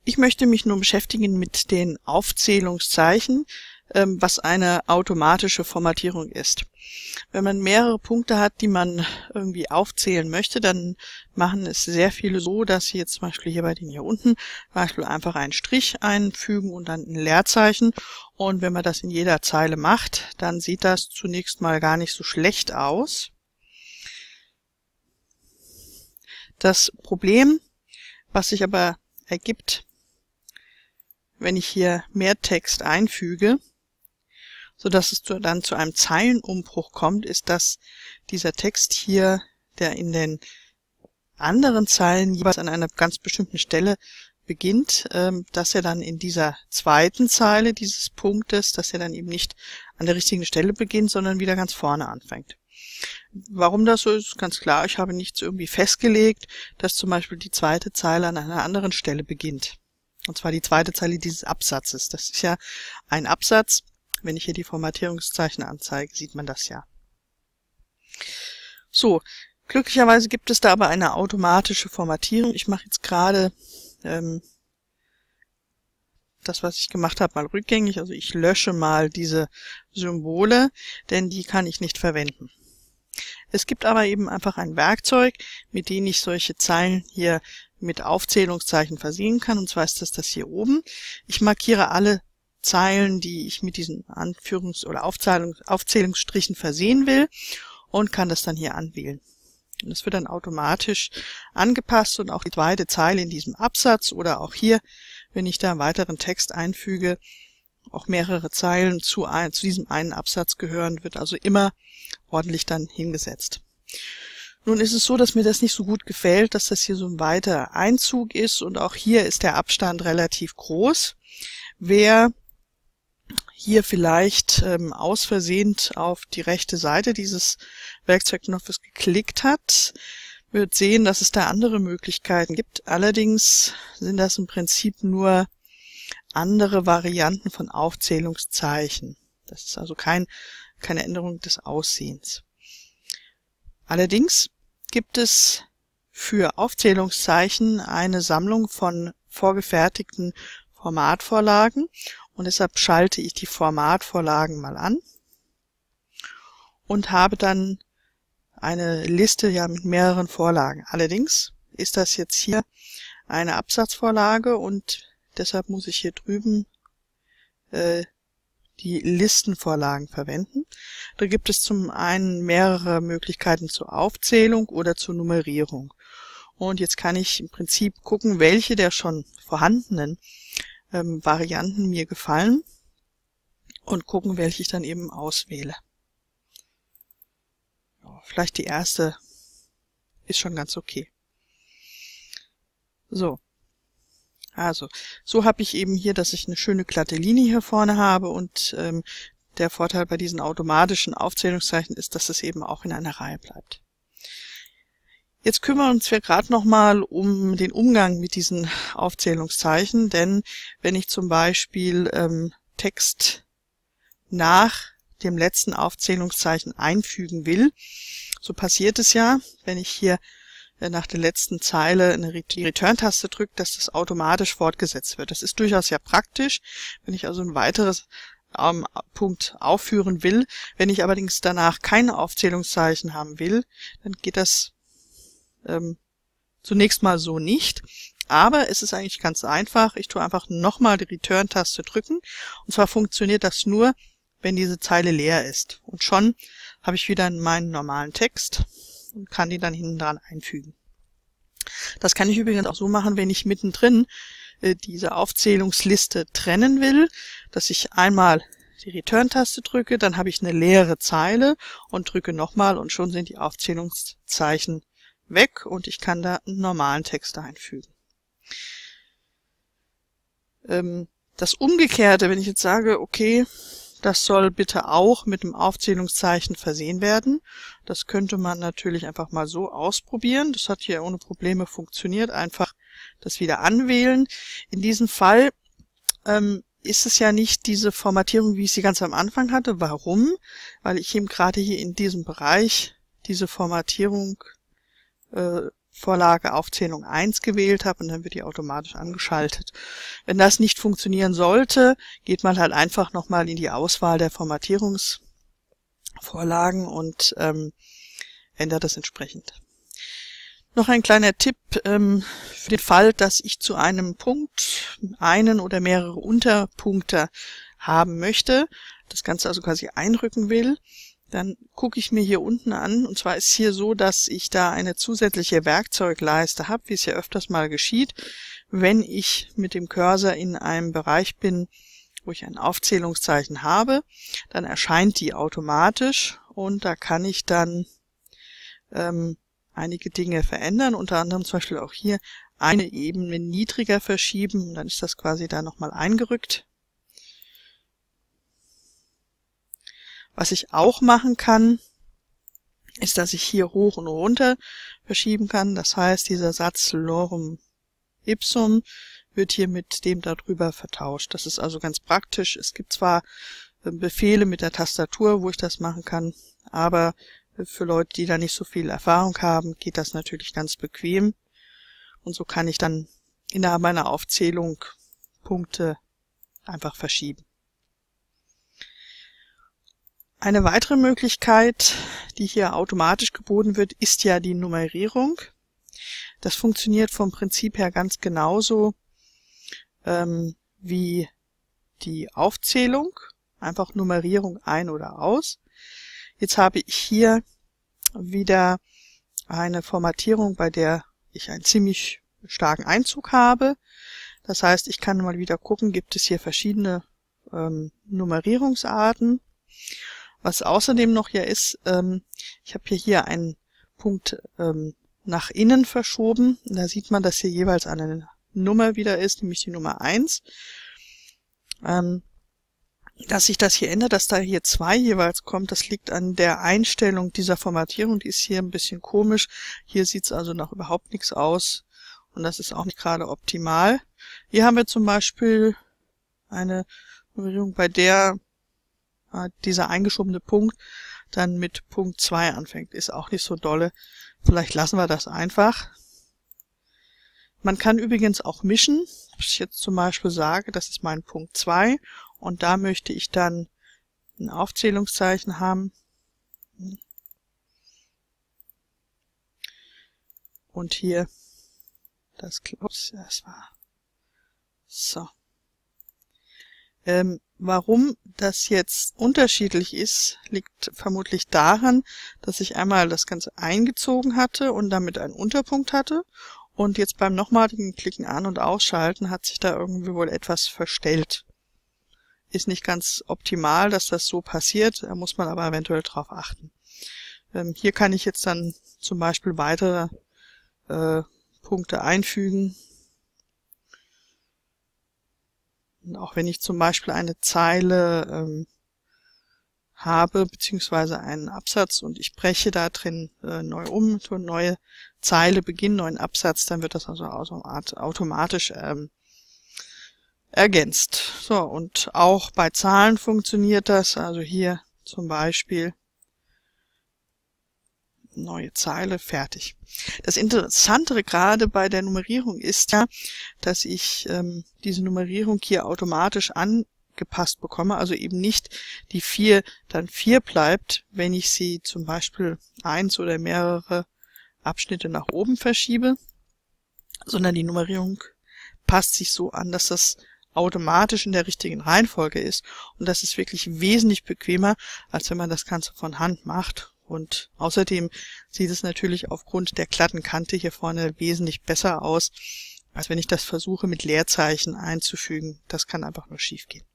Ich möchte mich nun beschäftigen mit den Aufzählungszeichen, was eine automatische Formatierung ist. Wenn man mehrere Punkte hat, die man irgendwie aufzählen möchte, dann machen es sehr viele so, dass sie jetzt zum Beispiel hier bei den hier unten zum Beispiel einfach einen Strich einfügen und dann ein Leerzeichen. Und wenn man das in jeder Zeile macht, dann sieht das zunächst mal gar nicht so schlecht aus. Das Problem, was sich aber ergibt, wenn ich hier mehr Text einfüge, so dass es dann zu einem Zeilenumbruch kommt, ist, dass dieser Text hier, der in den anderen Zeilen jeweils an einer ganz bestimmten Stelle beginnt, dass er dann in dieser zweiten Zeile dieses Punktes, dass er dann eben nicht an der richtigen Stelle beginnt, sondern wieder ganz vorne anfängt. Warum das so ist, ganz klar, ich habe nichts irgendwie festgelegt, dass zum Beispiel die zweite Zeile an einer anderen Stelle beginnt. Und zwar die zweite Zeile dieses Absatzes. Das ist ja ein Absatz. Wenn ich hier die Formatierungszeichen anzeige, sieht man das ja. So, glücklicherweise gibt es da aber eine automatische Formatierung. Ich mache jetzt gerade das, was ich gemacht habe, mal rückgängig. Also ich lösche mal diese Symbole, denn die kann ich nicht verwenden. Es gibt aber eben einfach ein Werkzeug, mit dem ich solche Zeilen hier mit Aufzählungszeichen versehen kann, und zwar ist das hier oben. Ich markiere alle Zeilen, die ich mit diesen Anführungs- oder Aufzählungsstrichen versehen will, und kann das dann hier anwählen. Und das wird dann automatisch angepasst, und auch die zweite Zeile in diesem Absatz oder auch hier, wenn ich da einen weiteren Text einfüge, auch mehrere Zeilen zu diesem einen Absatz gehören, wird also immer ordentlich dann hingesetzt. Nun ist es so, dass mir das nicht so gut gefällt, dass das hier so ein weiter Einzug ist, und auch hier ist der Abstand relativ groß. Wer hier vielleicht aus Versehen auf die rechte Seite dieses Werkzeugknopfes geklickt hat, wird sehen, dass es da andere Möglichkeiten gibt. Allerdings sind das im Prinzip nur andere Varianten von Aufzählungszeichen. Das ist also keine Änderung des Aussehens. Allerdings gibt es für Aufzählungszeichen eine Sammlung von vorgefertigten Formatvorlagen, und deshalb schalte ich die Formatvorlagen mal an und habe dann eine Liste mit mehreren Vorlagen. Allerdings ist das jetzt hier eine Absatzvorlage, und deshalb muss ich hier drüben die Listenvorlagen verwenden. Da gibt es zum einen mehrere Möglichkeiten zur Aufzählung oder zur Nummerierung. Und jetzt kann ich im Prinzip gucken, welche der schon vorhandenen Varianten mir gefallen, und gucken, welche ich dann eben auswähle. Ja, vielleicht die erste ist schon ganz okay. So. Also, so habe ich eben hier, dass ich eine schöne glatte Linie hier vorne habe, und der Vorteil bei diesen automatischen Aufzählungszeichen ist, dass es eben auch in einer Reihe bleibt. Jetzt kümmern wir uns gerade nochmal um den Umgang mit diesen Aufzählungszeichen, denn wenn ich zum Beispiel Text nach dem letzten Aufzählungszeichen einfügen will, so passiert es ja, wenn ich hier nach der letzten Zeile die Return-Taste drückt, dass das automatisch fortgesetzt wird. Das ist durchaus ja praktisch, wenn ich also ein weiteres Punkt aufführen will. Wenn ich allerdings danach keine Aufzählungszeichen haben will, dann geht das zunächst mal so nicht. Aber es ist eigentlich ganz einfach. Ich tue einfach nochmal die Return-Taste drücken. Und zwar funktioniert das nur, wenn diese Zeile leer ist. Und schon habe ich wieder meinen normalen Text und kann die dann hinten dran einfügen. Das kann ich übrigens auch so machen, wenn ich mittendrin diese Aufzählungsliste trennen will, dass ich einmal die Return-Taste drücke, dann habe ich eine leere Zeile und drücke nochmal, und schon sind die Aufzählungszeichen weg und ich kann da einen normalen Text einfügen. Das Umgekehrte, wenn ich jetzt sage, okay, das soll bitte auch mit dem Aufzählungszeichen versehen werden. Das könnte man natürlich einfach mal so ausprobieren. Das hat hier ohne Probleme funktioniert. Einfach das wieder anwählen. In diesem Fall ist es ja nicht diese Formatierung, wie ich sie ganz am Anfang hatte. Warum? Weil ich eben gerade hier in diesem Bereich diese Formatierung Vorlage Aufzählung 1 gewählt habe und dann wird die automatisch angeschaltet. Wenn das nicht funktionieren sollte, geht man halt einfach nochmal in die Auswahl der Formatierungsvorlagen und ändert das entsprechend. Noch ein kleiner Tipp für den Fall, dass ich zu einem Punkt einen oder mehrere Unterpunkte haben möchte, das Ganze also quasi einrücken will, dann gucke ich mir hier unten an, und zwar ist es hier so, dass ich da eine zusätzliche Werkzeugleiste habe, wie es ja öfters mal geschieht, wenn ich mit dem Cursor in einem Bereich bin, wo ich ein Aufzählungszeichen habe, dann erscheint die automatisch und da kann ich dann einige Dinge verändern, unter anderem zum Beispiel auch hier eine Ebene niedriger verschieben, und dann ist das quasi da nochmal eingerückt. Was ich auch machen kann, ist, dass ich hier hoch und runter verschieben kann. Das heißt, dieser Satz Lorem Ipsum wird hier mit dem darüber vertauscht. Das ist also ganz praktisch. Es gibt zwar Befehle mit der Tastatur, wo ich das machen kann, aber für Leute, die da nicht so viel Erfahrung haben, geht das natürlich ganz bequem. Und so kann ich dann innerhalb meiner Aufzählung Punkte einfach verschieben. Eine weitere Möglichkeit, die hier automatisch geboten wird, ist ja die Nummerierung. Das funktioniert vom Prinzip her ganz genauso wie die Aufzählung. Einfach Nummerierung ein oder aus. Jetzt habe ich hier wieder eine Formatierung, bei der ich einen ziemlich starken Einzug habe. Das heißt, ich kann mal wieder gucken, gibt es hier verschiedene Nummerierungsarten. Was außerdem noch hier ist, ich habe hier einen Punkt nach innen verschoben. Da sieht man, dass hier jeweils eine Nummer wieder ist, nämlich die Nummer 1. Dass sich das hier ändert, dass da hier 2 jeweils kommt, das liegt an der Einstellung dieser Formatierung. Die ist hier ein bisschen komisch. Hier sieht es also noch überhaupt nichts aus und das ist auch nicht gerade optimal. Hier haben wir zum Beispiel eine Nummerierung, bei der dieser eingeschobene Punkt dann mit Punkt 2 anfängt. Ist auch nicht so dolle. Vielleicht lassen wir das einfach. Man kann übrigens auch mischen. Ob ich jetzt zum Beispiel sage, das ist mein Punkt 2 und da möchte ich dann ein Aufzählungszeichen haben. Und hier das war so. Warum das jetzt unterschiedlich ist, liegt vermutlich daran, dass ich einmal das Ganze eingezogen hatte und damit einen Unterpunkt hatte und jetzt beim nochmaligen Klicken an- und ausschalten hat sich da irgendwie wohl etwas verstellt. Ist nicht ganz optimal, dass das so passiert, da muss man aber eventuell drauf achten. Hier kann ich jetzt dann zum Beispiel weitere Punkte einfügen. Und auch wenn ich zum Beispiel eine Zeile habe, beziehungsweise einen Absatz und ich breche da drin neu um, so eine neue Zeile beginnen, neuen Absatz, dann wird das also automatisch ergänzt. So, und auch bei Zahlen funktioniert das, also hier zum Beispiel neue Zeile, fertig. Das Interessantere gerade bei der Nummerierung ist ja, dass ich diese Nummerierung hier automatisch angepasst bekomme, also eben nicht die 4 dann 4 bleibt, wenn ich sie zum Beispiel 1 oder mehrere Abschnitte nach oben verschiebe, sondern die Nummerierung passt sich so an, dass das automatisch in der richtigen Reihenfolge ist und das ist wirklich wesentlich bequemer, als wenn man das Ganze von Hand macht. Und außerdem sieht es natürlich aufgrund der glatten Kante hier vorne wesentlich besser aus, als wenn ich das versuche mit Leerzeichen einzufügen. Das kann einfach nur schief gehen.